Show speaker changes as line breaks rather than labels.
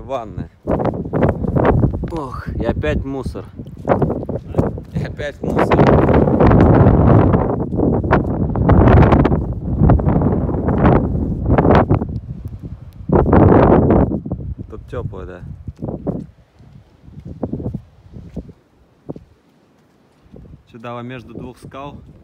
ванная. Ох, и опять мусор. И опять мусор. Тут тепло, да. Сюда между двух скал